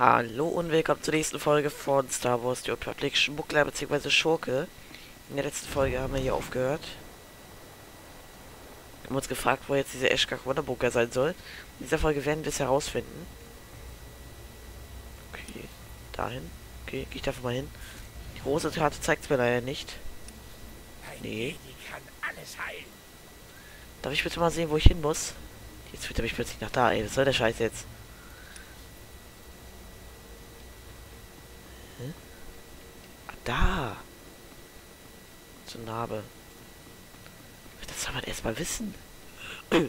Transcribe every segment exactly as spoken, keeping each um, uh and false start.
Hallo und willkommen zur nächsten Folge von Star Wars The Old Republic, Schmuggler bzw. Schurke. In der letzten Folge haben wir hier aufgehört. Wir haben uns gefragt, wo jetzt dieser Eshkak Wonderbunker sein soll. In dieser Folge werden wir es herausfinden. Okay, dahin. Okay, gehe ich dafür mal hin. Die große Karte zeigt es mir leider nicht. Nee. Darf ich bitte mal sehen, wo ich hin muss? Jetzt führt er mich plötzlich nach da, ey. Was soll der Scheiß jetzt? Hä? Ah, da! So ein Narbe. Das soll man erstmal wissen. Guck,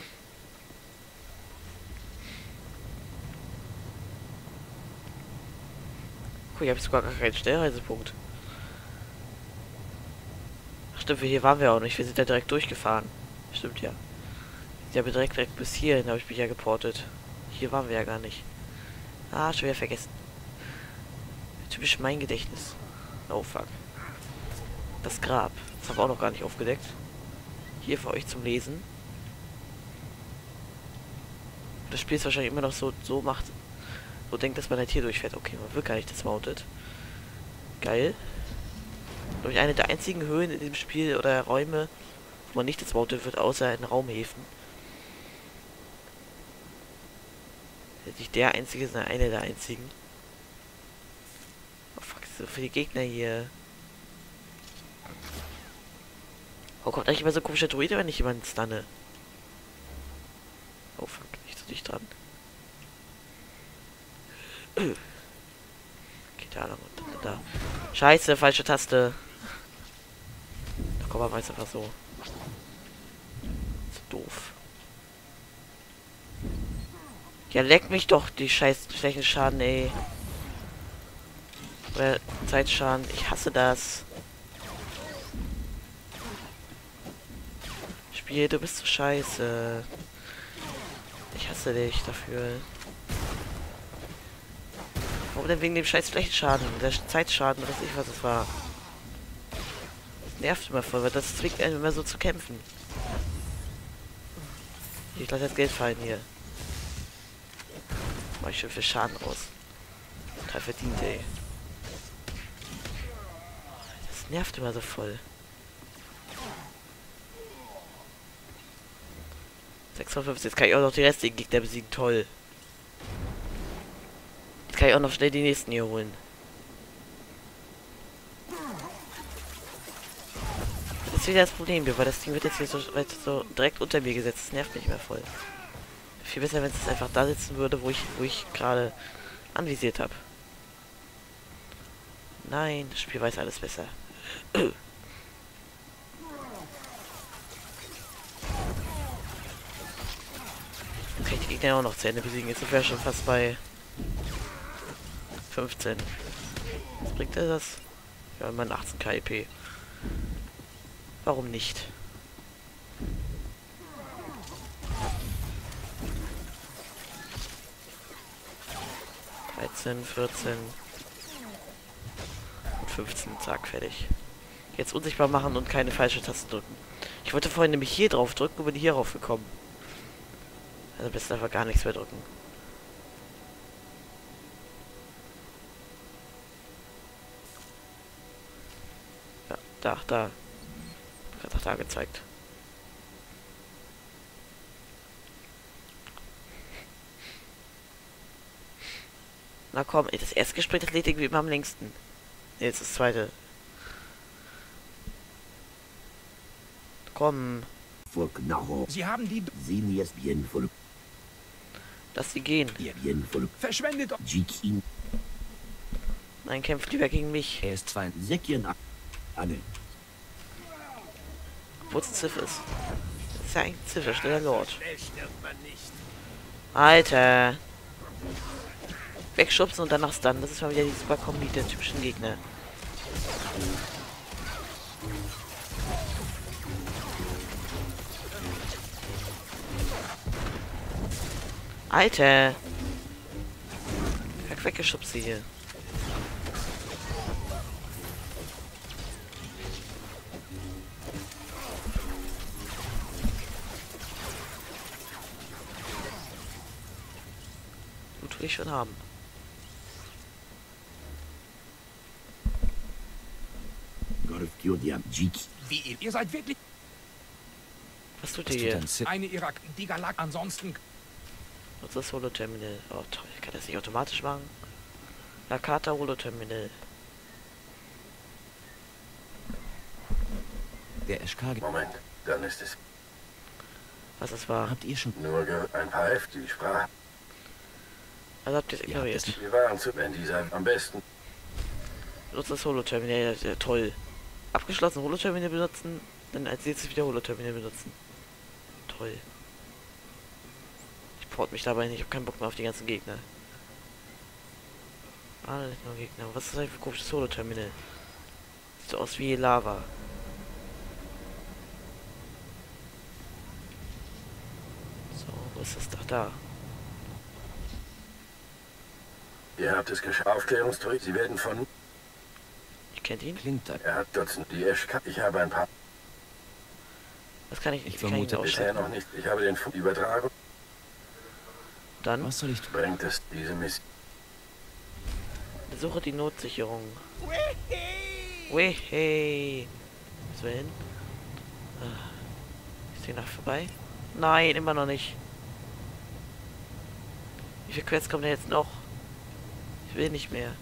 hier habe ich sogar gar keinen Schnellreisepunkt. Ach stimmt, hier waren wir auch nicht. Wir sind ja direkt durchgefahren. Stimmt ja. Ja, aber direkt, direkt bis hierhin habe ich mich ja geportet. Hier waren wir ja gar nicht. Ah, schon wieder vergessen. Typisch mein Gedächtnis. Oh, fuck. Das Grab. Das haben wir auch noch gar nicht aufgedeckt. Hier für euch zum Lesen. Das Spiel ist wahrscheinlich immer noch so, so macht, so denkt, dass man halt hier durchfährt. Okay, man wird gar nicht dismounted. Geil. Durch eine der einzigen Höhen in diesem Spiel oder Räume, wo man nicht dismounted wird, außer in Raumhäfen. Nicht der einzige, sondern einer der einzigen. Oh fuck, so viele Gegner hier. Oh, kommt eigentlich immer so ein komischer Druide, wenn ich jemanden stunne? Oh fuck, nicht so dicht dran. Okay, da lang und da, da. Scheiße, falsche Taste. Da kommt man weiß einfach so. So doof. Ja, leck mich doch, die scheiß Flächenschaden, ey. Oder Zeitschaden. Ich hasse das. Spiel, du bist so scheiße. Ich hasse dich dafür. Warum denn wegen dem scheiß Flächenschaden? Der Zeitschaden, weiß ich was es war. Das nervt immer voll, weil das zwingt einen immer so zu kämpfen. Ich lasse das Geld fallen hier. Mach ich schon für Schaden aus. Total verdient, ey. Das nervt immer so voll. sechsundfünfzig, jetzt kann ich auch noch die restlichen Gegner besiegen, toll. Jetzt kann ich auch noch schnell die nächsten hier holen. Das ist wieder das Problem hier, weil das Ding wird jetzt hier so, so direkt unter mir gesetzt. Das nervt mich mehr voll. Viel besser, wenn es einfach da sitzen würde, wo ich, wo ich gerade anvisiert habe. Nein, das Spiel weiß alles besser. Okay, die Gegner auch noch zu Ende besiegen. Jetzt sind wir schon fast bei fünfzehn. Was bringt er das? Ja, immerhin achtzehn K I P. Warum nicht? dreizehn, vierzehn und fünfzehn, zack, fertig. Jetzt unsichtbar machen und keine falsche Taste drücken. Ich wollte vorhin nämlich hier drauf drücken und bin hier rauf gekommen. Also besser einfach gar nichts mehr drücken. Ja, da, da. Hat auch da gezeigt. Na komm, ey, das erste Gespräch, das lädt irgendwie immer am längsten. Nee, jetzt das zweite. Komm. Sie haben die... Lass sie gehen. Verschwendet... Nein, kämpft lieber gegen mich. Er ist zwar ein... Wo es ein Ziff ist. Das ist ja ein Ziff, der schneller Lord. Alter. Wegschubsen und danach stunnen. Das ist mal wieder die super Kombi der typischen Gegner. Alter. Kack, weggeschubst hier. Gut, will ich schon haben. Jodiam Jiki. Wie ihr, ihr seid wirklich Was tut ihr hier? eine ihrer die Galak ansonsten. Was ist das Holo-Terminal? Oh toll, ich kann das nicht automatisch machen. Lakata Holo-Terminal. Der S K G. Moment, dann ist es Was das war? Habt ihr schon... nur ge- ein paar Hälfte, die Sprache. Also habt ihr es Ihr habt es ignoriert. Wir waren zu wenn dieser am besten. Nutzt das Holo-Terminal, ja, toll. Abgeschlossen Holo-Terminal benutzen, dann als nächstes wieder Holo-Terminal benutzen. Toll. Ich port mich dabei nicht, ich hab keinen Bock mehr auf die ganzen Gegner. Alle nur Gegner. Was ist das eigentlich für ein komisches Holo-Terminal? Sieht so aus wie Lava. So, wo ist das doch da? Ihr habt es geschafft. Aufklärungsdruck. Sie werden von. Ich kennt ihn? Klingt da. Er hat Dutzend. Die Eschka. Ich habe ein paar. Das kann ich nicht. Ich Ich kann ihn vermute Bisher ausschalten. noch nicht. Ich habe den Funk übertragen. Dann Was soll ich tun? Bringt es diese Mission. besuche die Notsicherung. Wehe. Was will hin? Ah. Ist die Nacht vorbei? Nein, immer noch nicht. Wie viel Quests kommen denn jetzt noch? Ich will nicht mehr.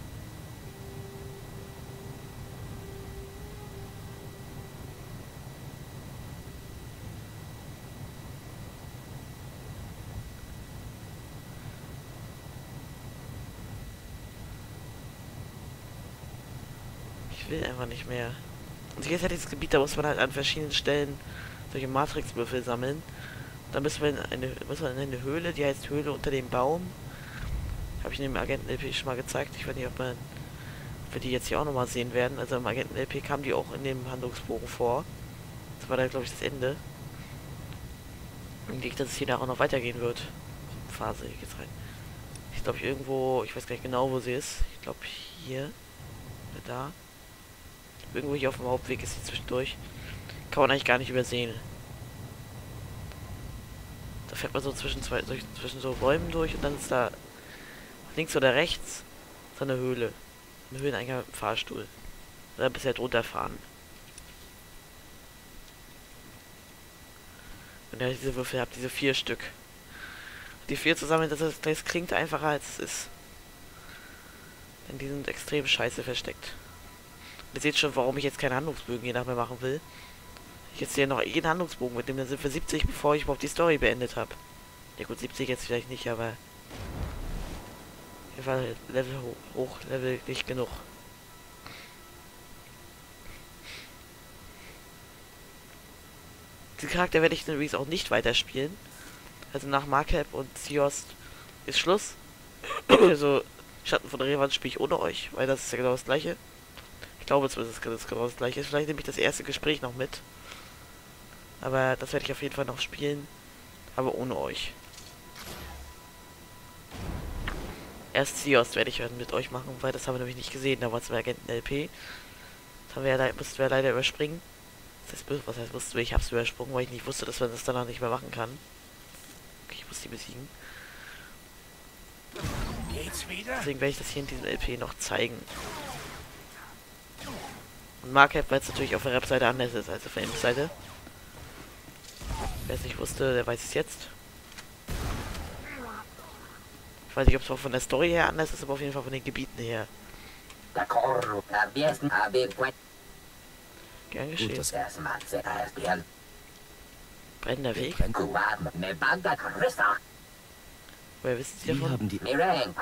Ich will einfach nicht mehr. Und jetzt hat dieses Gebiet, da muss man halt an verschiedenen Stellen solche Matrixwürfel sammeln. Dann müssen wir in eine, müssen wir in eine Höhle, die heißt Höhle unter dem Baum. Habe ich in dem Agenten-L P schon mal gezeigt. Ich weiß nicht, ob, man, ob wir die jetzt hier auch nochmal sehen werden. Also im Agenten-L P kam die auch in dem Handlungsbogen vor. Das war da, glaube ich, das Ende. Und ich, dass es hier auch noch weitergehen wird. Phase, hier geht's rein. Ich glaube irgendwo, ich weiß gar nicht genau, wo sie ist. Ich glaube hier. Oder da. Irgendwo hier auf dem Hauptweg ist sie zwischendurch. Kann man eigentlich gar nicht übersehen. Da fährt man so zwischen zwei, zwischen so Räumen durch und dann ist da links oder rechts so eine Höhle. Eine Höhleneingang mit einem Fahrstuhl. Da bisher drunter fahren. Und ja, diese Würfel habt, diese vier Stück. Die vier zusammen, das, ist, das klingt einfacher als es ist. Denn die sind extrem scheiße versteckt. Ihr seht schon, warum ich jetzt keine Handlungsbögen je nach mehr machen will. Ich jetzt hier noch jeden Handlungsbogen mitnehme, dann sind wir siebzig, bevor ich überhaupt die Story beendet habe. Ja gut, siebzig jetzt vielleicht nicht, aber... Hier war Level hoch, hoch, Level nicht genug. Diesen Charakter werde ich dann übrigens auch nicht weiterspielen. Also nach Markep und Ziost ist Schluss. Also Schatten von Revan spiele ich ohne euch, weil das ist ja genau das gleiche. Ich glaube zumindest, dass es genau das gleiche ist. Vielleicht nehme ich das erste Gespräch noch mit. Aber das werde ich auf jeden Fall noch spielen. Aber ohne euch. Erst Ziost werde ich mit euch machen, weil das haben wir nämlich nicht gesehen. Da war es im Agenten-L P. Das haben wir ja, mussten wir leider überspringen. Das heißt, was heißt mussten wir? Ich habe es übersprungen, weil ich nicht wusste, dass man das danach nicht mehr machen kann. Okay, ich muss die besiegen. Geht's wieder? Deswegen werde ich das hier in diesem L P noch zeigen. Und Markup, weil es natürlich auf der Rap-Seite anders ist als auf der Imp-Seite. Wer es nicht wusste, der weiß es jetzt. Ich weiß nicht, ob es auch von der Story her anders ist, aber auf jeden Fall von den Gebieten her. Gern geschehen. Gut, das Brennender Weg? brennt. Woher wissen Sie Wie davon? haben die...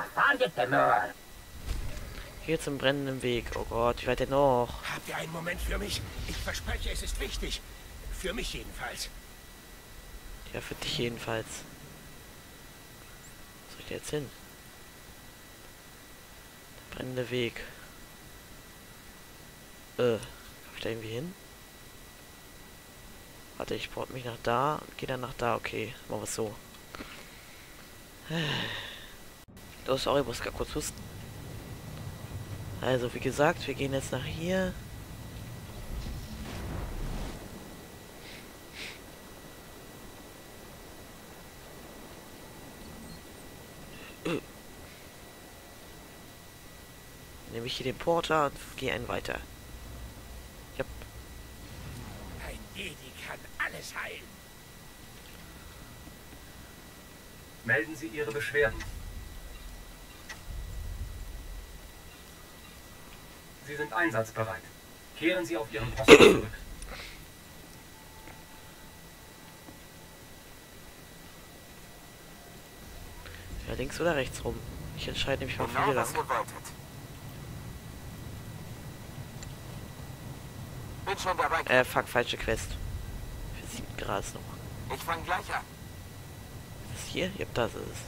Hier zum brennenden Weg. Oh Gott, wie weit denn noch? Habt ihr einen Moment für mich? Ich verspreche, es ist wichtig. Für mich jedenfalls. Ja, für dich jedenfalls. Wo soll ich da jetzt hin? Der brennende Weg. Äh, komm ich da irgendwie hin? Warte, ich port mich nach da und gehe dann nach da. Okay, machen wir es so. Oh, sorry, ich muss gar kurz husten. Also, wie gesagt, wir gehen jetzt nach hier. Nehme ich hier den Porter und gehe einen weiter. Ich hab Jedi kann alles heilen. Melden Sie Ihre Beschwerden. Sie sind einsatzbereit. Kehren Sie auf Ihren Posten zurück. Ja, links oder rechts rum. Ich entscheide mich mal für Genau, hier was lang. ihr wolltet. Bin schon dabei. Äh, fuck, falsche Quest. Für sieben Grad noch. Ich fange gleich an. Ist das hier? Ja, das ist es.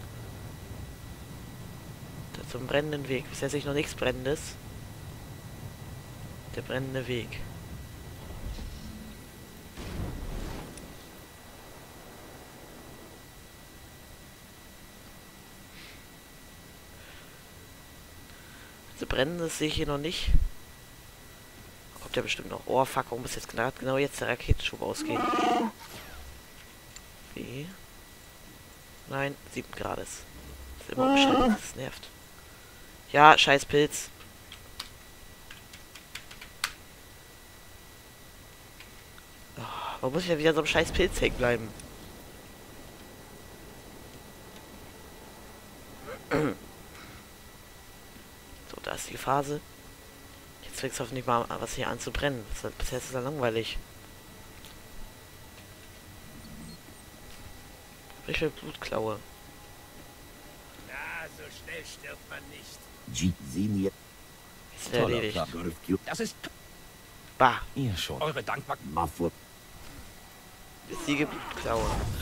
Da zum brennenden Weg. Bisher sehe ich noch nichts Brennendes. Der brennende Weg. Also brennendes sehe ich hier noch nicht. Kommt ja bestimmt noch. Oh fuck, warum muss jetzt genau, genau jetzt der Raketenschub ausgehen? Wie? Nein, sieben Grad ist. Ist immer beschränkt, das nervt. Ja, scheiß Pilz. Oh, warum muss ich ja wieder so einem scheiß Pilz hängen bleiben? So, da ist die Phase. Jetzt fängt es hoffentlich mal was hier an zu brennen. Das, bisher ist es ja langweilig. Ich will Blutklaue. Na, so schnell stirbt man nicht. Ist erledigt. Das ist Bah, Ihr schon. eure Dankbarkeit. besiege Blutklaue.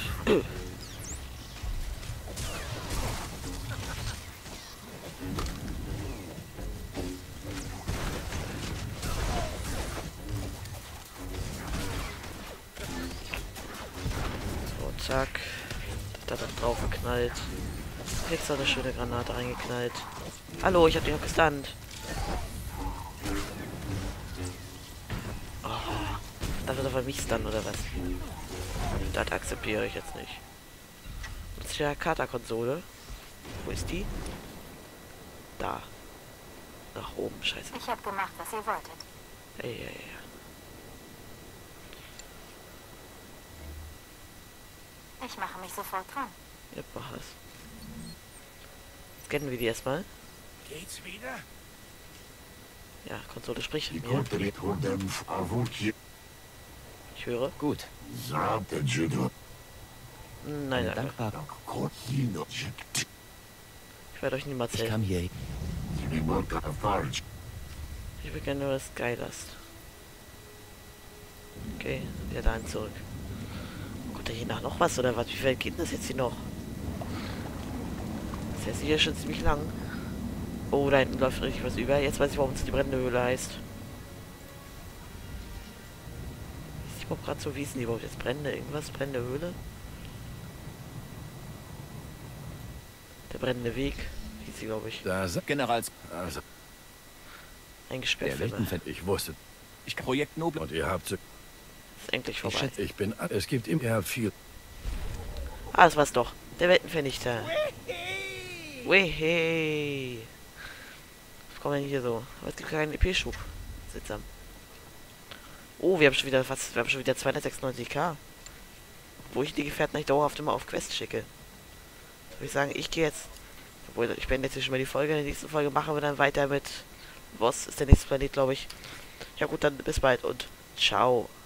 So, zack. Das hat drauf geknallt. Jetzt hat eine schöne Granate reingeknallt. Hallo, ich hab dich noch gestunt. Oh, das wird aber mich stunnen, oder was? Das akzeptiere ich jetzt nicht. Das ist ja Kata-Konsole. Wo ist die? Da. Nach oben, scheiße. Ich habe gemacht, was ihr wolltet. Ey, ey, ey. Ich mache mich sofort dran. Ja, mach es. Scannen wir die erstmal. Geht's wieder? Ja, Konsole spricht mit mir. Ich höre. Gut. Nein, Eine danke. dankbare. Ich werde euch niemals Ich helfen. kam hier. Ich will gerne nur das Skylast. Okay, wieder dahin zurück. Kommt da hier nach noch was oder was? Wie viel geht denn das jetzt hier noch? Das ist jetzt hier schon ziemlich lang. Oh, da hinten läuft richtig was über. Jetzt weiß ich, warum es die brennende Höhle heißt. Ist die überhaupt gerade so, wie ist denn die überhaupt jetzt? Brennende irgendwas? Brennende Höhle? Der brennende Weg. Hieß sie, glaube ich. Da sind Generals. Also, Eingesperrt Der für immer. Weltenfan. ich wusste. Ich Projekt Noble. Und ihr habt... Ist endlich Ich vorbei. schätze- Ich bin... Es gibt immer... Ihr habt viel... Ah, das war's doch. Der Weltenvernichter. Wehe. Was kommt denn hier so? Aber es gibt keinen E P-Schub. Seltsam. Oh, wir haben schon wieder was. Wir haben schon wieder zweihundertsechsundneunzig K. Wo ich die Gefährten nicht dauerhaft immer auf Quest schicke. Soll ich sagen, ich gehe jetzt. Obwohl, ich beende jetzt hier schon mal die Folge. In der nächsten Folge machen wir dann weiter mit. Boss ist der nächste Planet, glaube ich. Ja gut, dann bis bald und ciao.